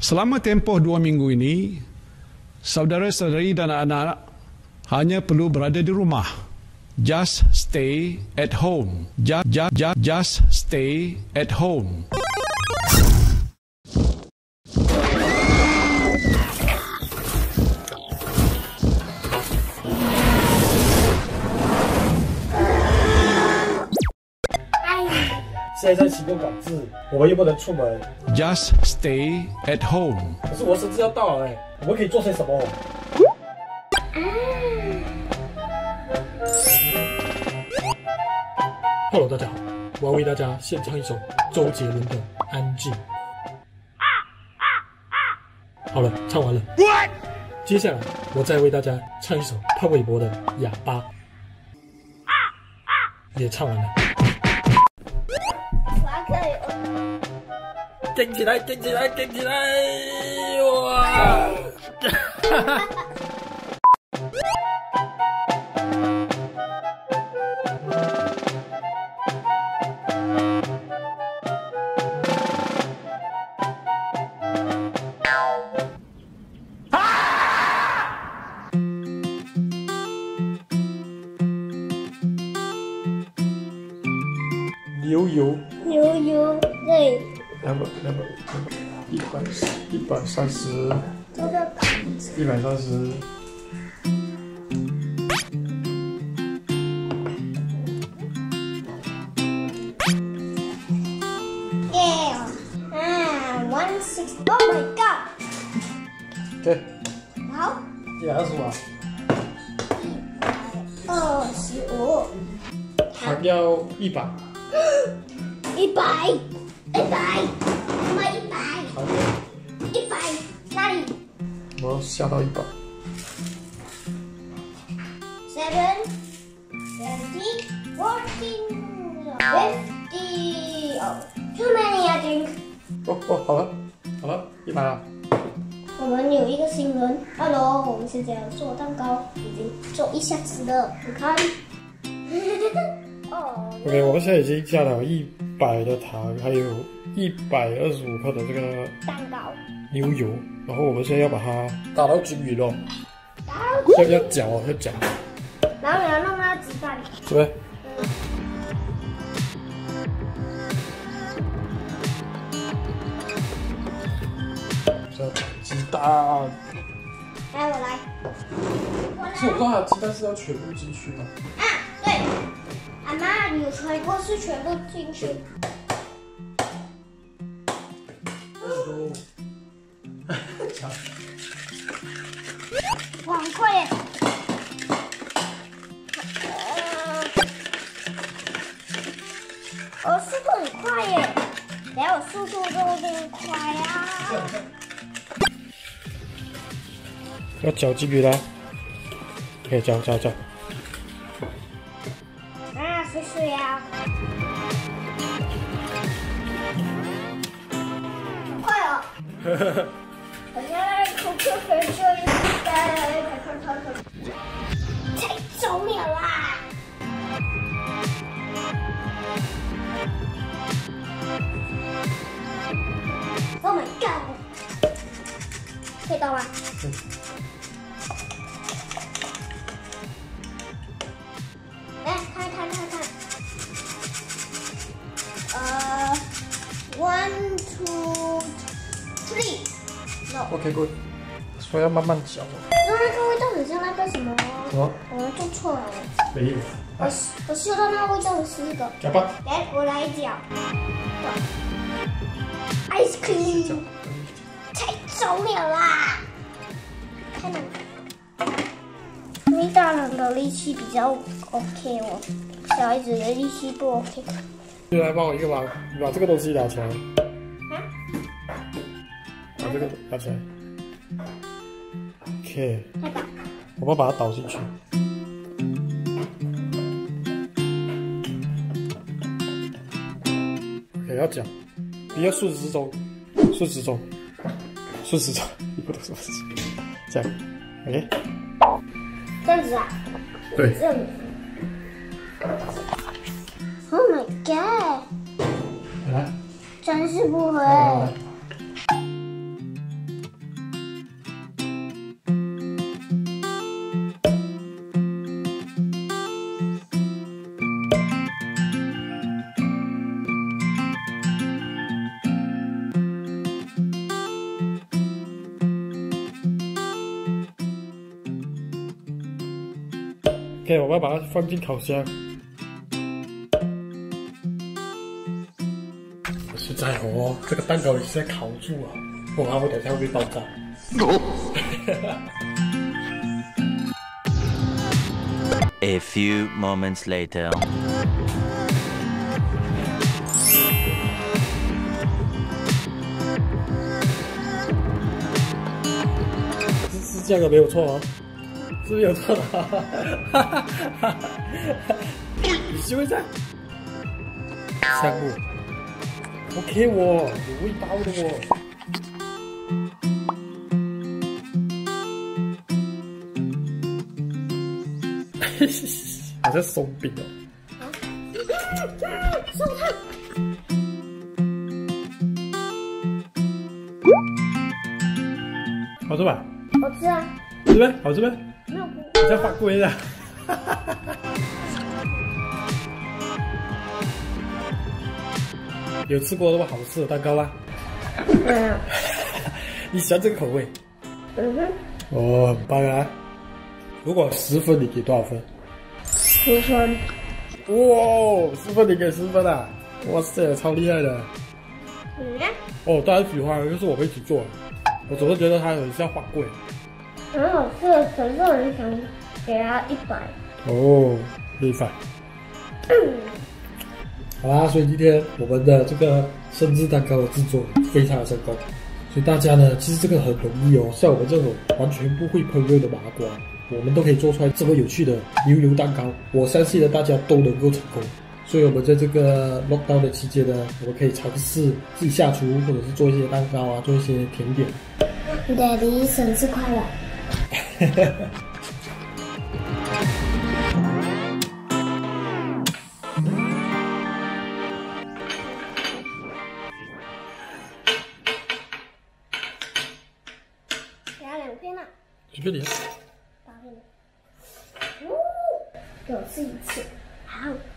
Selama tempoh 2 minggu ini, saudara-saudari dan anak-anak hanya perlu berada di rumah. Just stay at home. Just stay at home. 现在在启动管制，我们又不能出门。 Just stay at home. 可是我生日要到了我们可以做些什么？Hello， 大家好，我要为大家献唱一首周杰伦的《安静》。好了，唱完了。接下来我再为大家唱一首潘玮柏的《哑巴》，也唱完了。顶起来，顶起来，顶起来！哇！牛油， 牛油，对。 130，130，130， 160 ，Oh my god！ 对， 好 ，125啊 ，125， 糖要100，100，糖 100，哪里我要下到100。 ？7, 70, 14, 50. Oh, too many, I think. 哦，好了，100了。 我们有一个新人 ，Hello， 我们现在要做蛋糕，已经做1下子了，你看。 OK， 我们现在已经加了100的糖，还有125克的这个蛋糕牛油，然后我们现在要把它打到均匀哦，要搅哦，要搅。 然后你要弄到鸡蛋， 是不是？鸡蛋。 来，我来。 是我不知道它鸡蛋是要全部进去吗？ 啊，对，阿妈有吹过是全部进去。哇，很快耶！我速度很快耶，等下我速度就会变快啊！ 要搅均匀啦，可以搅。 啊，水啊！快哦！我现在口渴很久一快，太重了啦！Oh my god！ 可以倒吗？来，看。1, 2, 3。No。 OK good， 所以要慢慢搅哦。 那个味道很像那个什么？ 什么？ 我们做错了。 没有。 我嗅到那个味道的是一个。 搅吧。 来，我来搅。Ice cream。太重了啦！太难。因为大人的力气比较 OK， 我小孩子的力气不 OK。 就来帮我一个忙，你把这个东西拿起来。把这个拿起来。OK。我们把它倒进去。OK， 要搅，你要顺时钟，一步都顺时钟，这样 ，OK。 这样子啊？ 对。 这样子。Oh my god！ 来， 真是不会。 OK， 我们要把它放进烤箱。现在哦，这个蛋糕已经在烤住了，哇！我等一下会不会爆炸 ？A few moments later. 是这样的，没有错哦，是没有错的。你修一下，香木 ，OK 哦，有味道的哦。好像松饼哦。 松烫。 好吃吧？ 好吃啊。 好吃呗？好吃呗？ 没有。 好像法规的。有吃过那么好吃的蛋糕吗？ 嗯。 你喜欢这个口味？ 嗯哼。 哦，很棒啊！如果10分，你给多少分 ？10分。 哇，10分你给10分啊！哇塞，超厉害的。 你呢？ 哦，当然喜欢，就是我们一起做的。我总是觉得它很像法棍。 很好吃的，可是我很想给它100。 哦，100。好啦，所以今天我们的这个生日蛋糕的制作非常的成功。所以大家呢，其实这个很容易哦，像我们这种完全不会烹饪的麻瓜，我们都可以做出来这么有趣的牛油蛋糕。我相信呢，大家都能够成功。所以我们在这个 lockdown 的期间呢，我们可以尝试自己下厨，或者是做一些蛋糕啊，做一些甜点。 Daddy 生日快乐！给他2片了。 随便你。 8片了。给我吃1次。好。